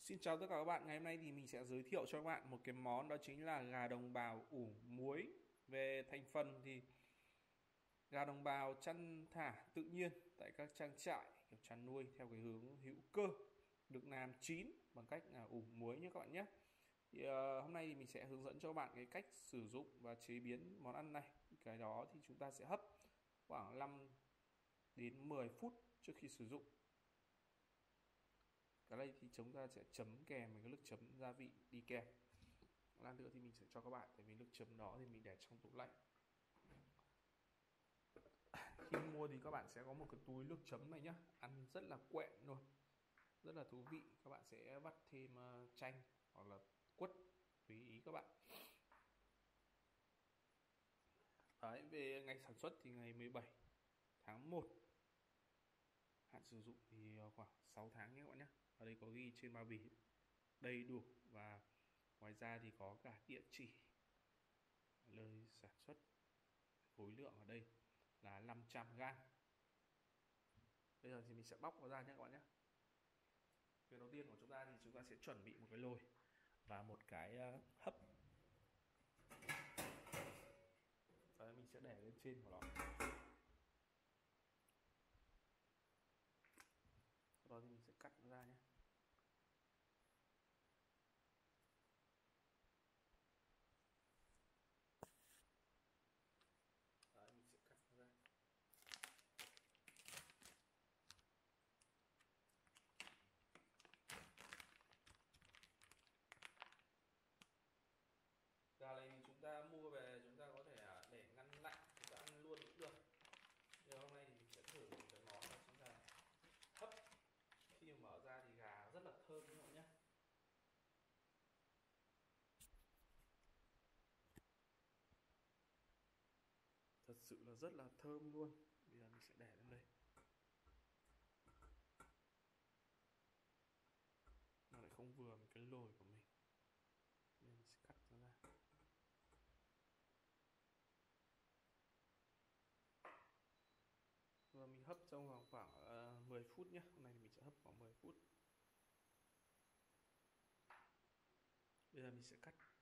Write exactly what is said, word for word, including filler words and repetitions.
Xin chào tất cả các bạn, ngày hôm nay thì mình sẽ giới thiệu cho các bạn một cái món, đó chính là gà đồng bào ủ muối. Về thành phần thì gà đồng bào chăn thả tự nhiên tại các trang trại kiểu chăn nuôi theo cái hướng hữu cơ, được làm chín bằng cách là ủ muối nhé các bạn nhé. Thì ờ, hôm nay thì mình sẽ hướng dẫn cho các bạn cái cách sử dụng và chế biến món ăn này. Cái đó thì chúng ta sẽ hấp khoảng năm đến mười phút trước khi sử dụng. Cái này thì chúng ta sẽ chấm kèm với cái nước chấm gia vị đi kèm. Lát nữa thì mình sẽ cho các bạn, tại vì nước chấm đó thì mình để trong tủ lạnh. Khi mua thì các bạn sẽ có một cái túi nước chấm này nhá, ăn rất là quẹn luôn, rất là thú vị. Các bạn sẽ vắt thêm uh, chanh hoặc là quất, tùy ý các bạn. Đấy, về ngày sản xuất thì ngày mười bảy tháng một, hạn sử dụng thì khoảng sáu tháng nhé các bạn nhé. Ở đây có ghi trên bao bì đầy đủ, và ngoài ra thì có cả địa chỉ, nơi sản xuất, khối lượng ở đây là năm trăm gram. Bây giờ thì mình sẽ bóc nó ra nhé các bạn nhé. Việc đầu tiên của chúng ta thì chúng ta sẽ chuẩn bị một cái nồi và một cái hấp. Đấy, mình sẽ để lên trên của nó. Sau đó thì mình sẽ cắt nó ra nhé. Đấy, mình sẽ cắt nó ra. Gà này thì chúng ta mua về, chúng ta có thể để ngăn lạnh, chúng ta ăn luôn cũng được. Nhưng hôm nay thì mình sẽ thử một cái món đó chính là hấp. Khi mà mở ra thì gà rất là thơm các bạn nhé. Thật sự là rất là thơm luôn. Bây giờ mình sẽ để lên đây. Nó lại không vừa với cái nồi của mình, nên mình sẽ cắt nó ra. Và mình hấp trong vòng khoảng uh, mười phút nhé. Hôm nay thì mình sẽ hấp khoảng mười phút. Bây giờ mình sẽ cắt